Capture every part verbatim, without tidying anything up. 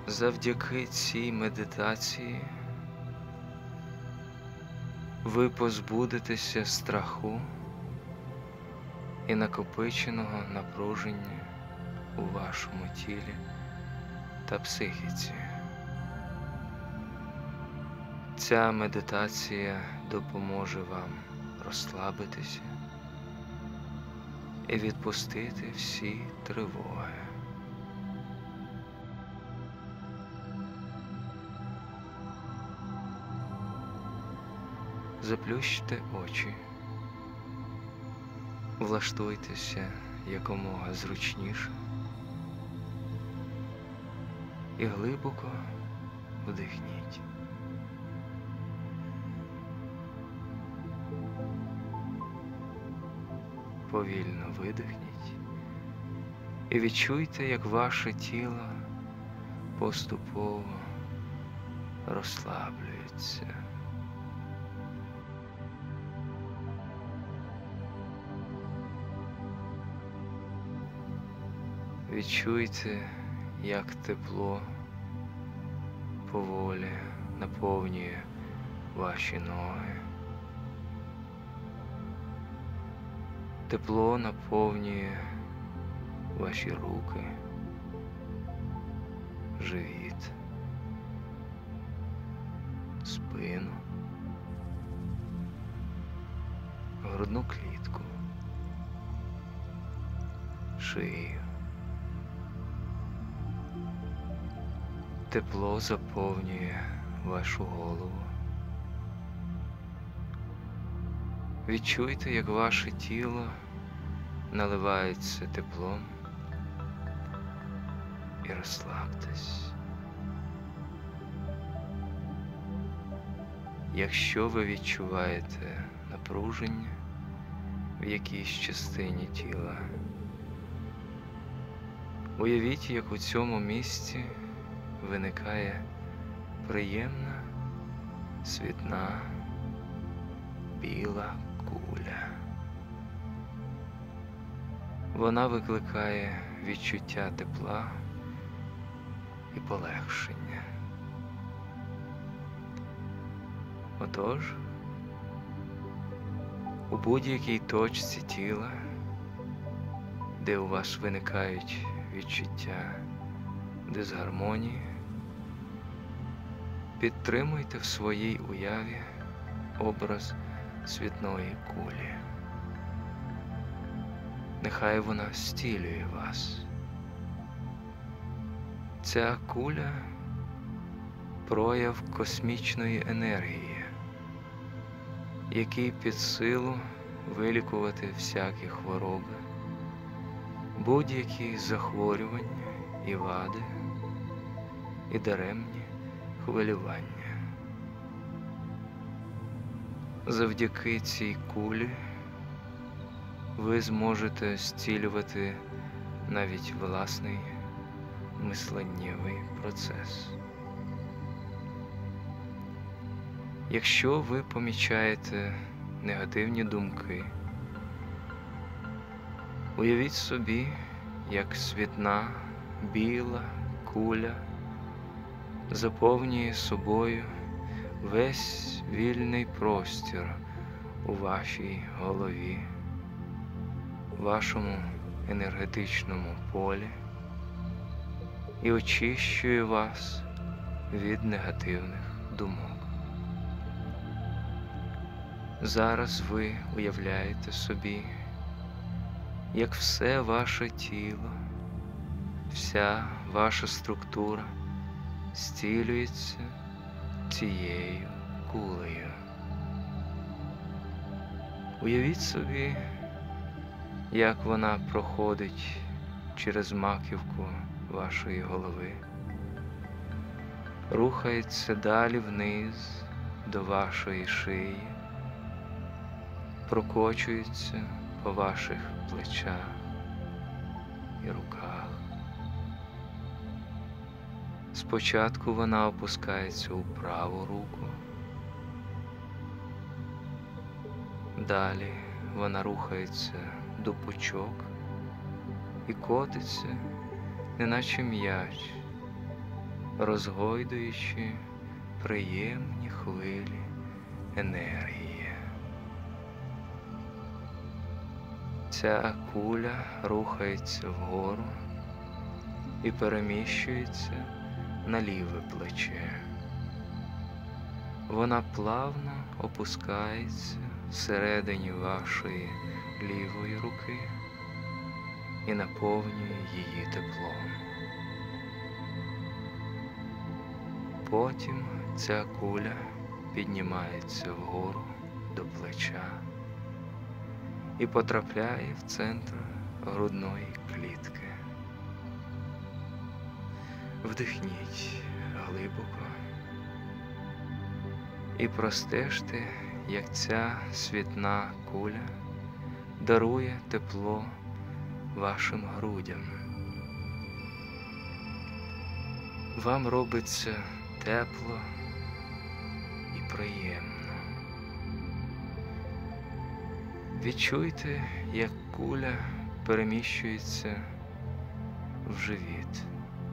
Завдяки цій медитації ви позбудетеся страху і накопиченого напруження у вашому тілі та психіці. Ця медитація допоможе вам розслабитися і відпустити всі тривоги. Заплющте очі, влаштуйтеся якомога зручніше і глибоко вдихніть. Повільно видихніть і відчуйте, як ваше тіло поступово розслаблюється. Відчуйте, як тепло поволі наповнює ваші ноги. Тепло наповнює ваші руки, живіт, спину, грудну клітку, шию. Тепло заповнює вашу голову. Відчуйте, як ваше тіло наливається теплом, і розслабтесь. Якщо ви відчуваєте напруження в якійсь частині тіла, уявіть, як у цьому місці виникає приємна, світна, біла куля. Вона викликає відчуття тепла і полегшення. Отож, у будь-якій точці тіла, де у вас виникають відчуття дисгармонії, підтримуйте в своїй уяві образ світної кулі. Нехай вона зцілює вас. Ця куля – прояв космічної енергії, який під силу вилікувати всякі хвороби, будь-які захворювання і вади, і даремні хвилювання. Завдяки цій кулі ви зможете зцілювати навіть власний мисленнєвий процес. Якщо ви помічаєте негативні думки, уявіть собі, як світна біла куля заповнює собою весь вільний простір у вашій голові, вашому енергетичному полі і очищує вас від негативних думок. Зараз ви уявляєте собі, як все ваше тіло, вся ваша структура зцілюється цією кулею. Уявіть собі, як вона проходить через маківку вашої голови, рухається далі вниз до вашої шиї, прокочується по ваших плечах і руках. Спочатку вона опускається у праву руку, далі вона рухається до пучок і котиться, неначе м'яч, розгойдуючи приємні хвилі енергії. Ця куля рухається вгору і переміщується на ліве плече. Вона плавно опускається всередині вашої лівої руки і наповнює її теплом. Потім ця куля піднімається вгору до плеча і потрапляє в центр грудної клітки. Вдихніть глибоко і простежте, як ця світна куля дарує тепло вашим грудям. Вам робиться тепло і приємно. Відчуйте, як куля переміщується в живіт.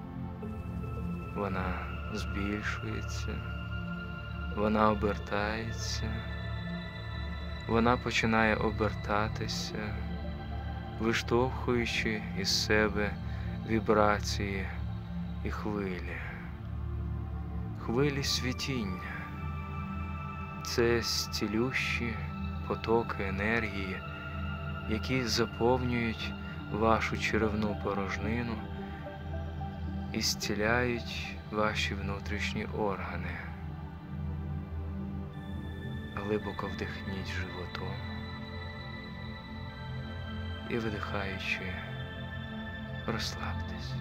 Вона збільшується, вона обертається, вона починає обертатися, виштовхуючи із себе вібрації і хвилі. Хвилі світіння – це зцілющі потоки енергії, які заповнюють вашу черевну порожнину і зціляють ваші внутрішні органи. Глибоко вдихніть животом і, видихаючи, розслабтесь.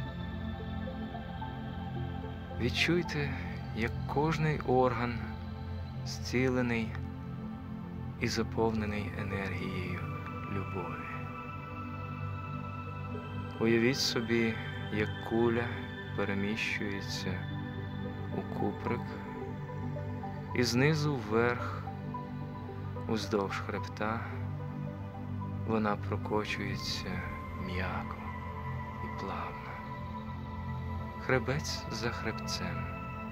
Відчуйте, як кожний орган зцілений і заповнений енергією любові. Уявіть собі, як куля переміщується у куприк і знизу вверх, уздовж хребта, вона прокочується м'яко і плавно, хребець за хребцем.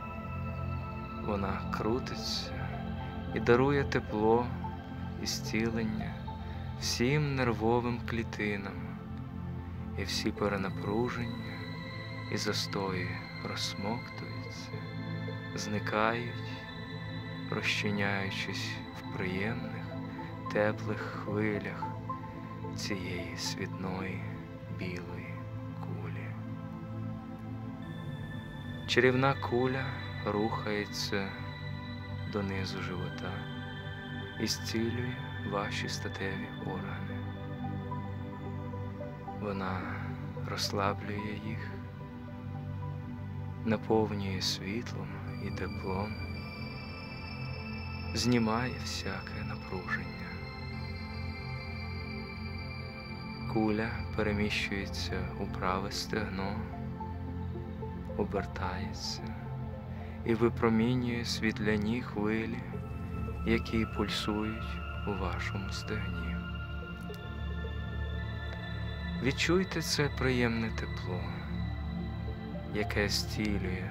Вона крутиться і дарує тепло і зцілення всім нервовим клітинам, і всі перенапруження і застої розсмоктуються, зникають, розчиняючись в приємних, теплих хвилях цієї світної білої кулі. Чарівна куля рухається донизу живота і зцілює ваші статеві органи. Вона розслаблює їх, наповнює світлом і теплом, знімає всяке напруження. Куля переміщується у праве стегно, обертається і випромінює світляні хвилі, які пульсують у вашому стегні. Відчуйте це приємне тепло, яке зцілює.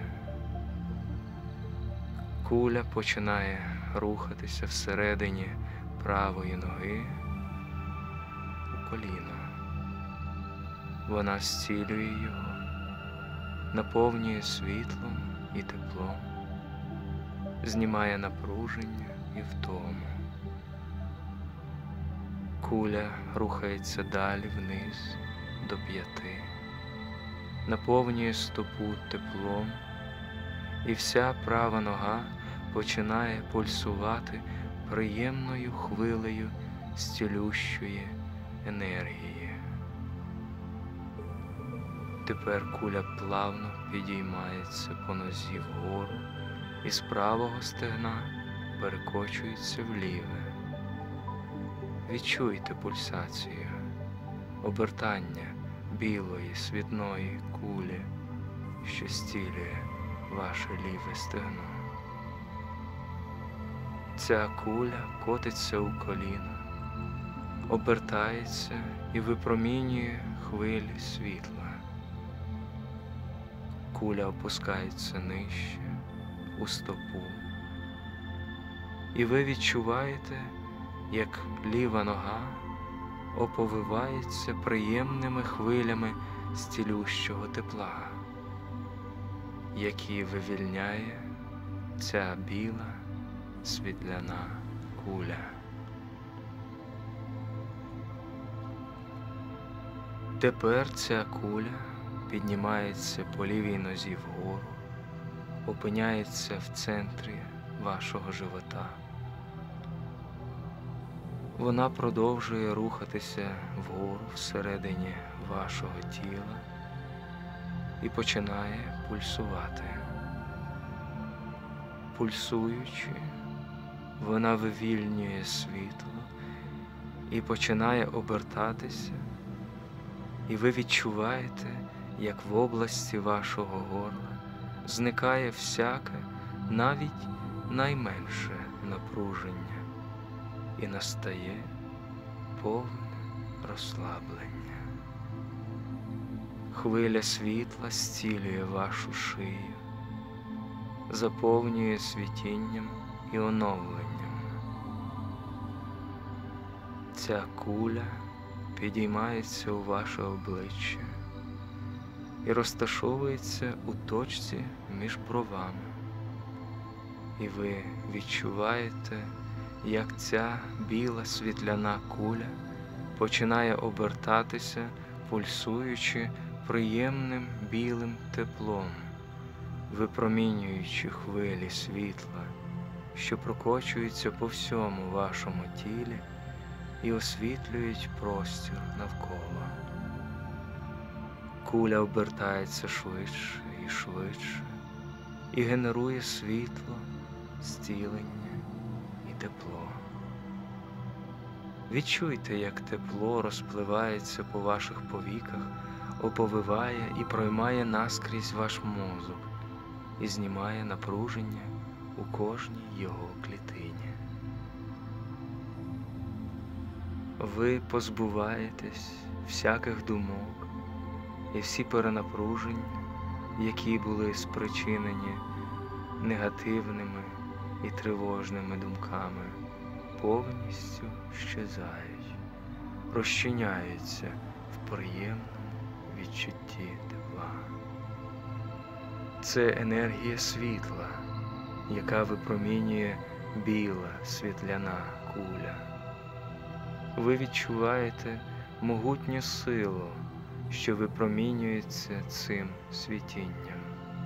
Куля починає рухатися всередині правої ноги у коліно. Вона зцілює його, наповнює світлом і теплом, знімає напруження і втому. Куля рухається далі вниз до п'яти, наповнює стопу теплом, і вся права нога починає пульсувати приємною хвилею зцілющої енергії. Тепер куля плавно підіймається по нозі вгору і з правого стегна перекочується вліве. Відчуйте пульсацію, обертання білої світної кулі, що зцілює ваше ліве стегно. Ця куля котиться у коліно, обертається і випромінює хвилі світла. куля опускається нижче, у стопу. І ви відчуваєте, як ліва нога оповивається приємними хвилями зцілющого тепла, які вивільняє ця біла світляна куля. Тепер ця куля піднімається по лівій нозі вгору, опиняється в центрі вашого живота. Вона продовжує рухатися вгору всередині вашого тіла і починає пульсувати. Пульсуючи, вона вивільнює світло і починає обертатися, і ви відчуваєте, як в області вашого горла зникає всяке, навіть найменше напруження, і настає повне розслаблення. Хвиля світла зцілює вашу шию, заповнює світінням і оновленням. Ця куля підіймається у ваше обличчя і розташовується у точці між бровами. І ви відчуваєте, як ця біла світляна куля починає обертатися, пульсуючи приємним білим теплом, випромінюючи хвилі світла, що прокочуються по всьому вашому тілі і освітлюють простір навколо. Куля обертається швидше і швидше і генерує світло, зцілення і тепло. Відчуйте, як тепло розпливається по ваших повіках, оповиває і проймає наскрізь ваш мозок і знімає напруження у кожній його клітині. Ви позбуваєтесь всяких думок і всі перенапруження, які були спричинені негативними і тривожними думками, повністю щезають, розчиняються в приємному відчутті тепла. Це енергія світла, яка випромінює біла світляна куля. Ви відчуваєте могутню силу, що випромінюється цим світінням.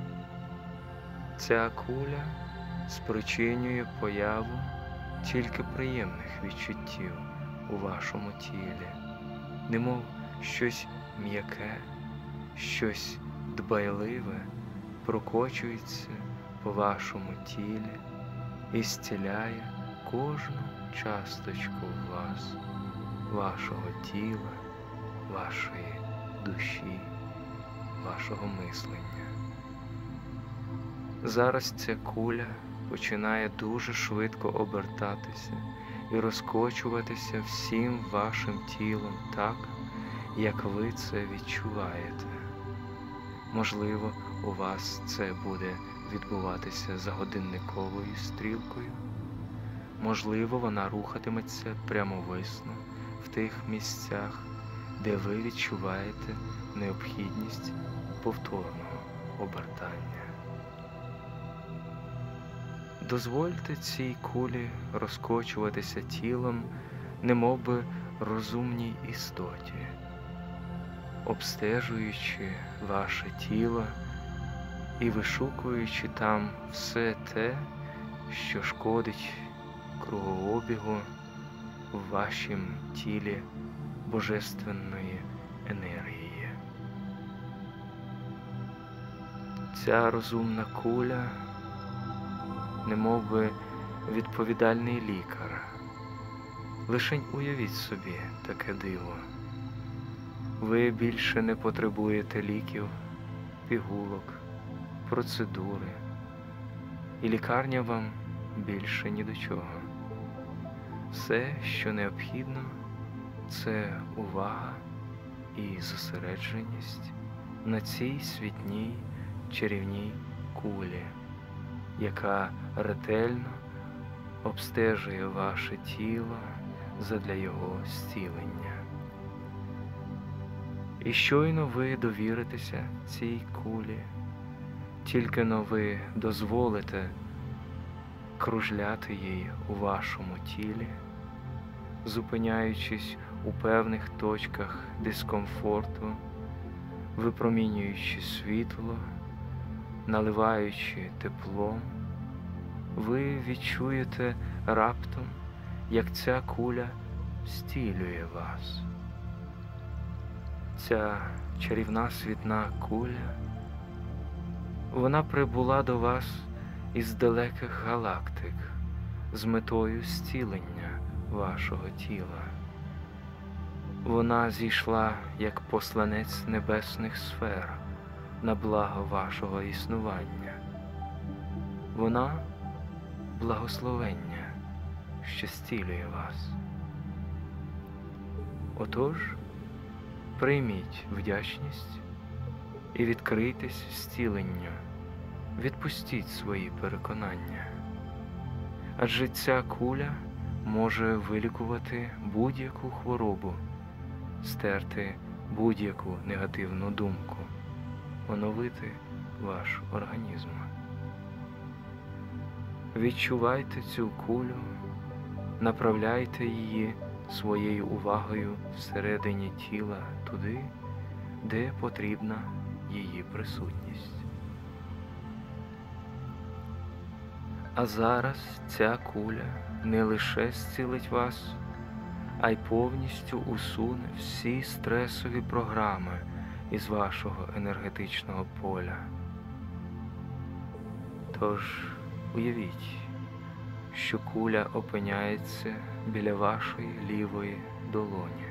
Ця куля спричинює появу тільки приємних відчуттів у вашому тілі, немов щось м'яке, щось дбайливе прокочується по вашому тілі і зціляє кожну часточку вас, вашого тіла, вашої душі, вашого мислення. Зараз ця куля починає дуже швидко обертатися і розкочуватися всім вашим тілом так, як ви це відчуваєте. Можливо, у вас це буде відбуватися за годинниковою стрілкою. Можливо, вона рухатиметься прямовисно в тих місцях, де ви відчуваєте необхідність повторного обертання. Дозвольте цій кулі розкочуватися тілом, немовби розумній істоті, обстежуючи ваше тіло і вишукуючи там все те, що шкодить кругообігу в вашім тілі божественної енергії. Ця розумна куля немовби відповідальний лікар. Лишень уявіть собі таке диво. Ви більше не потребуєте ліків, пігулок, процедури, і лікарня вам більше ні до чого. Все, що необхідно, це увага і зосередженість на цій світній чарівній кулі, яка ретельно обстежує ваше тіло задля його зцілення. І щойно ви довіритеся цій кулі, тільки-но ви дозволите кружляти їй у вашому тілі, зупиняючись у певних точках дискомфорту, випромінюючи світло, наливаючи теплом, ви відчуєте раптом, як ця куля зцілює вас. Ця чарівна світна куля, вона прибула до вас із далеких галактик з метою зцілення вашого тіла. Вона зійшла як посланець небесних сфер на благо вашого існування. Вона – благословення, що зцілює вас. Отож, прийміть вдячність і відкрийтесь зціленню, відпустіть свої переконання. Адже ця куля може вилікувати будь-яку хворобу, стерти будь-яку негативну думку, оновити ваш організм. Відчувайте цю кулю, направляйте її своєю увагою всередині тіла туди, де потрібна її присутність. А зараз ця куля не лише зцілить вас, а й повністю усуне всі стресові програми із вашого енергетичного поля. Тож уявіть, що куля опиняється біля вашої лівої долоні.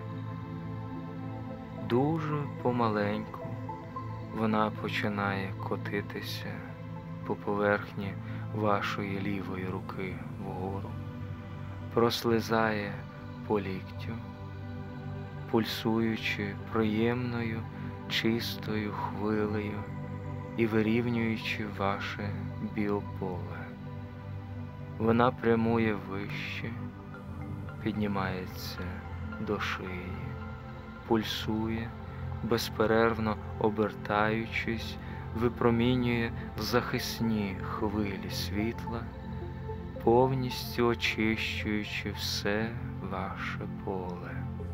Дуже помаленьку вона починає котитися по поверхні вашої лівої руки вгору, прослизає по ліктю, пульсуючи приємною, чистою хвилею і вирівнюючи ваше біополе. Вона прямує вище, піднімається до шиї, пульсує, безперервно обертаючись, випромінює захисні хвилі світла, повністю очищуючи все ваше поле.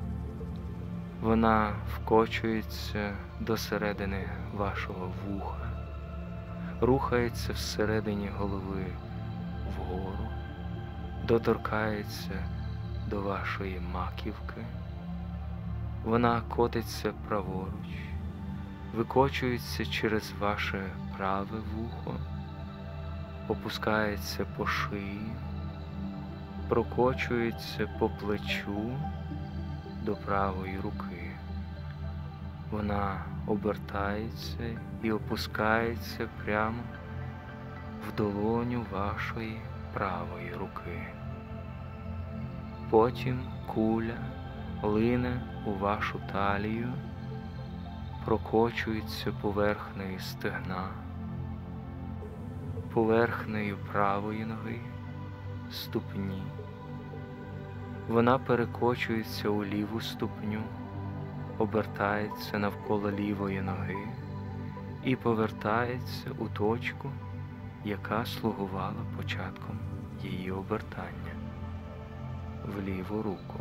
Вона вкочується до середини вашого вуха, рухається всередині голови вгору, доторкається до вашої маківки. Вона котиться праворуч, викочується через ваше праве вухо, опускається по шиї, прокочується по плечу до правої руки. Вона обертається і опускається прямо в долоню вашої правої руки. Потім куля лине у вашу талію, прокочується поверхнею стегна, поверхнею правої ноги, ступні. Вона перекочується у ліву ступню, обертається навколо лівої ноги і повертається у точку, яка слугувала початком її обертання в ліву руку.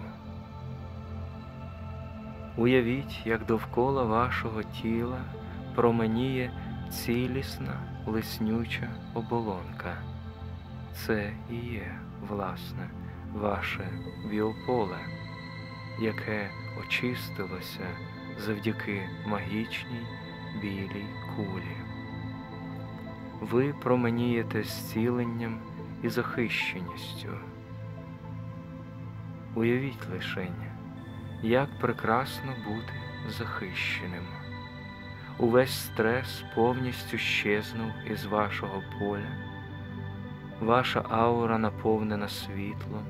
Уявіть, як довкола вашого тіла променіє цілісна лиснюча оболонка. Це і є, власне, ваше біополе, яке очистилося завдяки магічній білій кулі. Ви променієте зціленням і захищеністю. Уявіть лишень, як прекрасно бути захищеним. Увесь стрес повністю щезнув із вашого поля. Ваша аура наповнена світлом.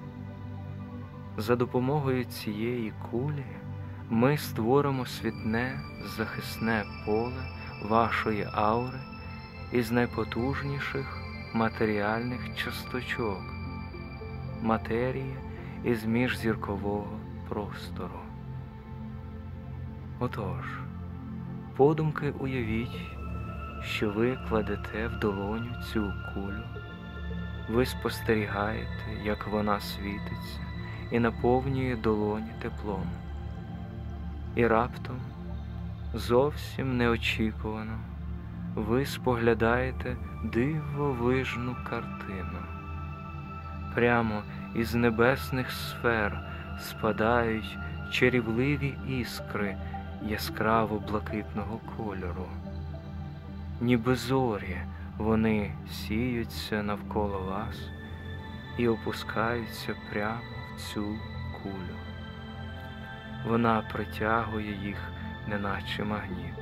За допомогою цієї кулі ми створимо світне захисне поле вашої аури із найпотужніших матеріальних часточок, матерії із міжзіркового простору. Отож, подумки уявіть, що ви кладете в долоню цю кулю, ви спостерігаєте, як вона світиться і наповнює долоні теплом. І раптом, зовсім неочікувано, ви споглядаєте дивовижну картину. Прямо із небесних сфер спадають чарівливі іскри яскраво-блакитного кольору. Ніби зорі вони сіються навколо вас і опускаються прямо в цю кулю. Вона притягує їх, неначе магніт.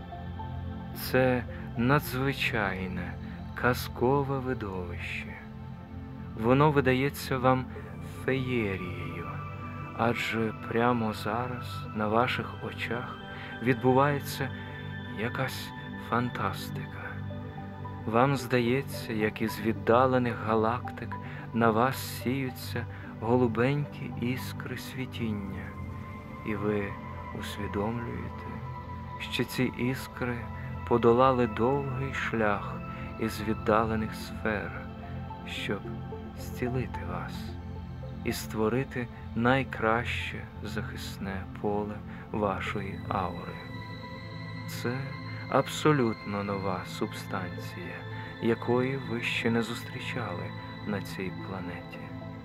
Це надзвичайне, казкове видовище. Воно видається вам феєрією, адже прямо зараз на ваших очах відбувається якась фантастика. Вам здається, як із віддалених галактик на вас сіються голубенькі іскри світіння, і ви усвідомлюєте, що ці іскри подолали довгий шлях із віддалених сфер, щоб зцілити вас і створити найкраще захисне поле вашої аури. Це абсолютно нова субстанція, якої ви ще не зустрічали на цій планеті.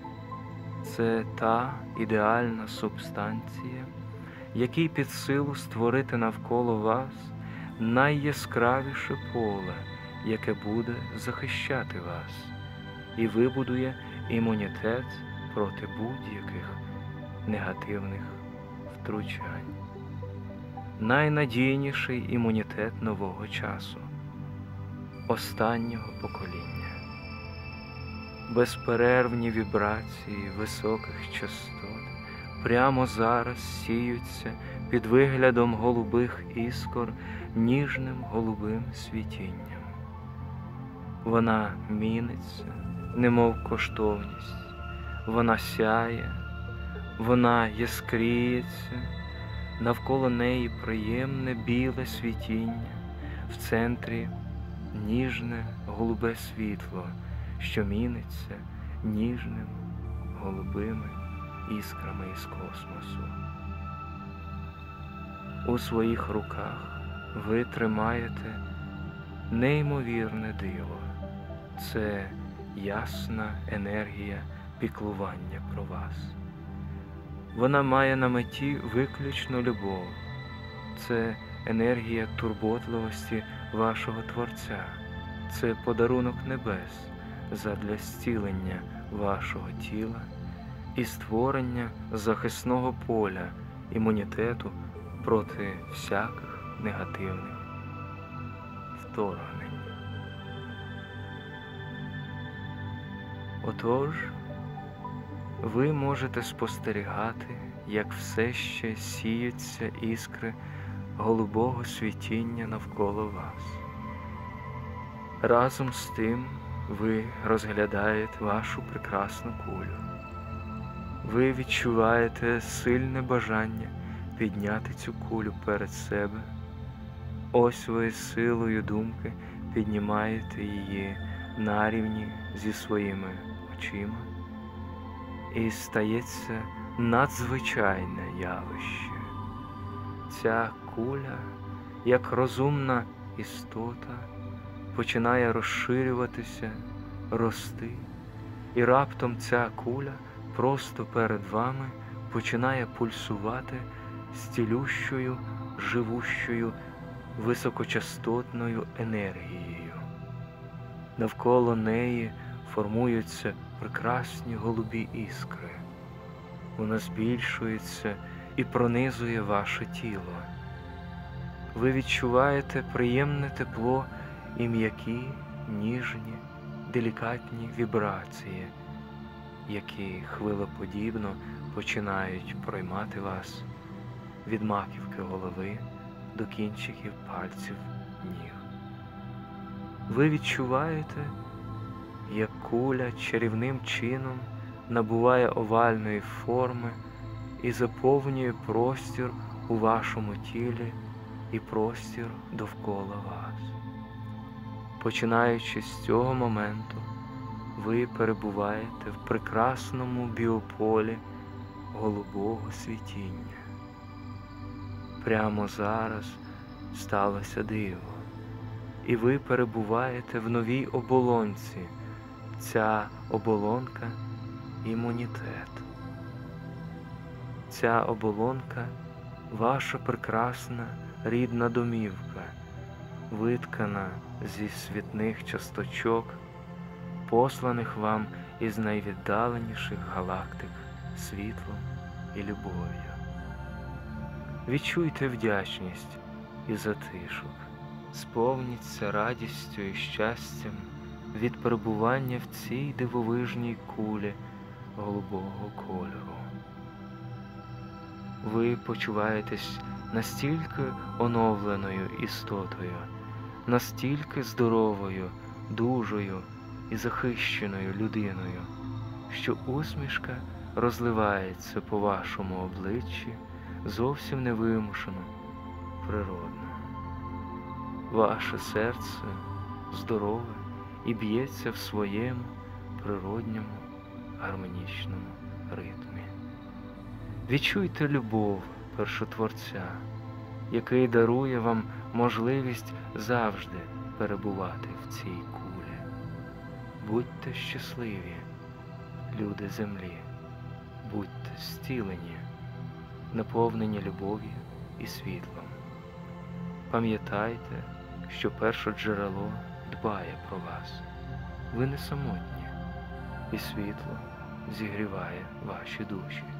Це та ідеальна субстанція, якій під силу створити навколо вас найяскравіше поле, яке буде захищати вас і вибудує імунітет проти будь-яких негативних втручань. Найнадійніший імунітет нового часу, останнього покоління. Безперервні вібрації високих частот прямо зараз сіються під виглядом голубих іскор ніжним голубим світінням. Вона міниться, немов коштовність, вона сяє, вона яскріється, навколо неї приємне біле світіння, в центрі ніжне голубе світло, що міниться ніжними голубими іскрами із космосу. У своїх руках ви тримаєте неймовірне диво. Це ясна енергія піклування про вас. Вона має на меті виключно любов. Це енергія турботливості вашого Творця. Це подарунок небес задля зцілення вашого тіла і створення захисного поля, імунітету проти всяких негативних вторгнень. Отож, ви можете спостерігати, як все ще сіються іскри голубого світіння навколо вас. Разом з тим ви розглядаєте вашу прекрасну кулю. Ви відчуваєте сильне бажання підняти цю кулю перед себе. Ось ви силою думки піднімаєте її на рівні зі своїми очима. І стається надзвичайне явище. Ця куля, як розумна істота, починає розширюватися, рости, і раптом ця куля просто перед вами починає пульсувати зцілющою, живущою, високочастотною енергією. Навколо неї формуються прекрасні голубі іскри. Вона збільшується і пронизує ваше тіло. Ви відчуваєте приємне тепло і м'які, ніжні, делікатні вібрації, які хвилеподібно починають проймати вас від маківки голови до кінчиків пальців ніг. Ви відчуваєте, як куля чарівним чином набуває овальної форми і заповнює простір у вашому тілі і простір довкола вас. Починаючи з цього моменту, ви перебуваєте в прекрасному біополі голубого світіння. Прямо зараз сталося диво, і ви перебуваєте в новій оболонці. Ця оболонка – імунітет. Ця оболонка – ваша прекрасна рідна домівка, виткана зі світних часточок, посланих вам із найвіддаленіших галактик світлом і любов'ю. Відчуйте вдячність і затишок, сповніться радістю і щастям від перебування в цій дивовижній кулі голубого кольору. Ви почуваєтесь настільки оновленою істотою, настільки здоровою, дужою і захищеною людиною, що усмішка розливається по вашому обличчі зовсім невимушено, природно. Ваше серце здорове і б'ється в своєму природньому гармонічному ритмі. Відчуйте любов Першотворця, який дарує вам можливість завжди перебувати в цій кулі. Будьте щасливі, люди землі, будьте зцілені, наповнені любов'ю і світлом. Пам'ятайте, що першоджерело дбає про вас. Ви не самотні, і світло зігріває ваші душі.